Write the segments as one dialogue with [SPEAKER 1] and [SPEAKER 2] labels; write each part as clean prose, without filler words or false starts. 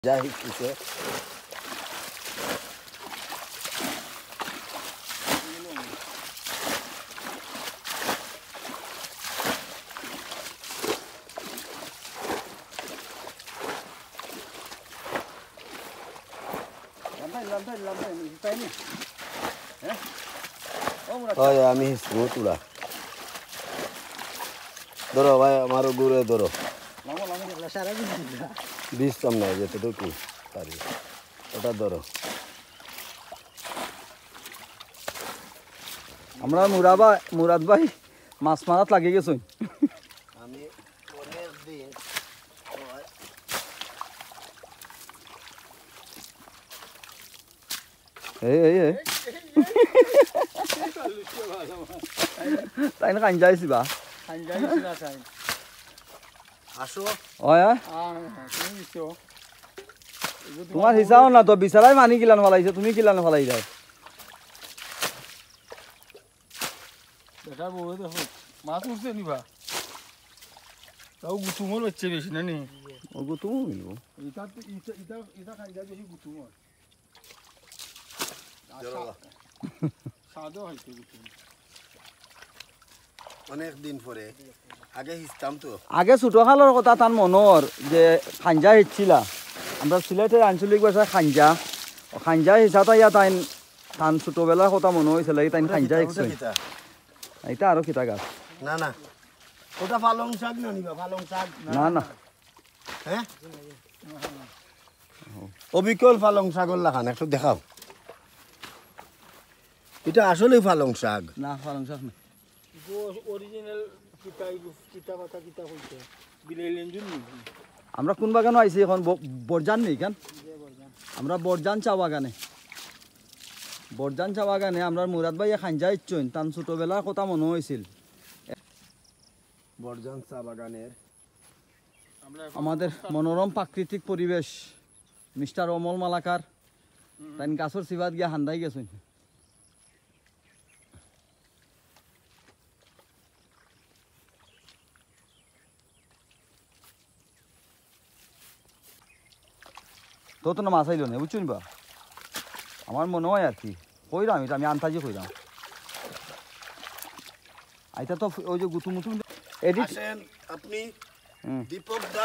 [SPEAKER 1] যা শিখছে আমি হিসবো তুলা ধরো ভাই আমার গুড়ে ধরো বিষ কম নাই যেতটুকু পারি ওটা ধরো
[SPEAKER 2] আমরা মুরাদ ভাই মাছ মারাত লাগি গেছি
[SPEAKER 1] আমি পরের দিন
[SPEAKER 2] তাই না কান যাইছি বা
[SPEAKER 1] আসো
[SPEAKER 2] তোমার হিসাব না তো বিচারাই মানি কিলান ফেলাইছে তুমি কিলান ফেলাই যায়
[SPEAKER 3] দেখা বউ দেখো মাছ উঠছে নিবা তাও গুতুমর বাচ্চা বেশি না নি
[SPEAKER 2] ও গুতুম নিব
[SPEAKER 3] এটা খাই যায় বেশি গুতুমর সাদও হয়েছে গুতুম
[SPEAKER 1] অনেক দিন পরে আগে হিসতাম তো
[SPEAKER 2] আগে ছোট খালোর কথা তার মনর যে খাঞ্জা হিচ্ছিলা আমরা সিলেটের আঞ্চলিক ভাষা খাঞ্জা খাঞ্জা হিসাবে ইয়া তাই তান ছোটবেলার কথা মনে হয়েছিল তাই খাঞ্জা হিচ্ছে এটা আরো কিতা গাছ
[SPEAKER 1] না না ওটা পালং শাক না নিবা পালং শাক
[SPEAKER 2] না না
[SPEAKER 1] হ্যাঁ অবিকল পালং শাকর লাখান একটু দেখাও এটা আসলে পালং শাক
[SPEAKER 2] না পালং শাক না
[SPEAKER 3] অরিজিনাল কিতা পাতা কিতা হইছে বিলাইলেন জন্য
[SPEAKER 2] আমরা কোন বাগানে আইছি এখন বরজান নেই কেন আমরা বরজান চা বাগানে আমরা মুরাদ ভাই খাঞ্জা ইচ্ছুন তান ছোটবেলার কথা মনে হয়েছিল
[SPEAKER 1] বরজান চা বাগানের
[SPEAKER 2] আমাদের মনোরম প্রাকৃতিক পরিবেশ মিস্টার অমল মালাকার তাই গাছর সিবাদ গিয়া হান্দাই গেছেন তো না মাছ আইল না বুঝছুন বা আমার মনে হয় আর কি কইরাম এটা আমি আন্তাজি কইরাম আইতা তো ওই যে গুতুম মুতুম এডিট
[SPEAKER 1] আসেন আপনি দীপক দা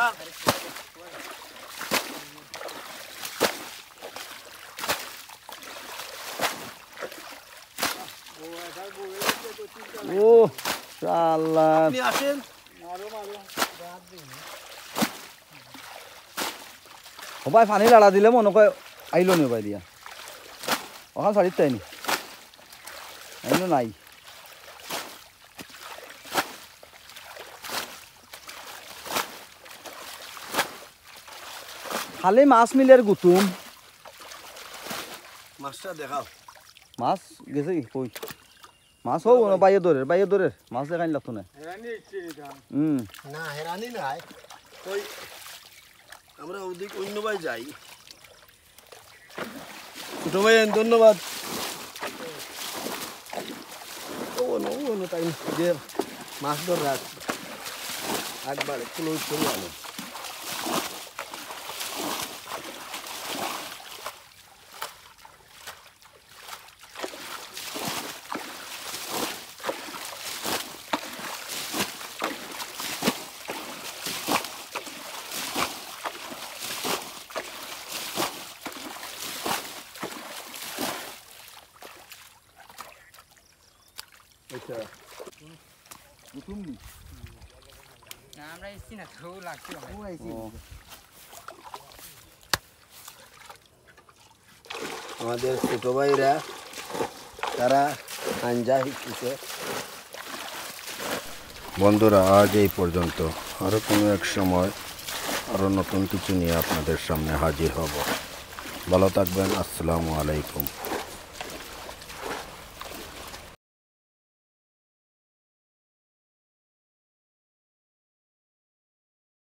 [SPEAKER 2] ও শালা
[SPEAKER 1] আপনি আসেন
[SPEAKER 2] ও ভাই পানি লাড়া দিলে মনে কয় আইলো নি ভাই দিয়া ওখান শাড়ির তাইনি আইলো নাই খালি মাছ মিলের গুতুম
[SPEAKER 1] মাছটা দেখাও
[SPEAKER 2] মাছ গেছে কি কই মাছ হোক বাইয়ে দরের মাছ দেখাই লাগতো না
[SPEAKER 3] হেরানি ইচ্ছে এটা
[SPEAKER 1] না হেরানি নাই ওই আমরা ওদিক অন্য ভাই যাই ছোট ভাই ধন্যবাদ ও তাই যে মাছ ধর রাখ একবার একটু লোক চলে আনো আচ্ছা
[SPEAKER 2] গুতুম নি
[SPEAKER 4] না আমরা এসছি না তো লাগছে
[SPEAKER 1] আমাদের ছোট ভাইরা তারা আঞ্জা শিখছে বন্ধুরা আজ এই পর্যন্ত আরও কোনো এক সময় আরও নতুন কিছু নিয়ে আপনাদের সামনে হাজির হব ভালো থাকবেন আসসালামু আলাইকুম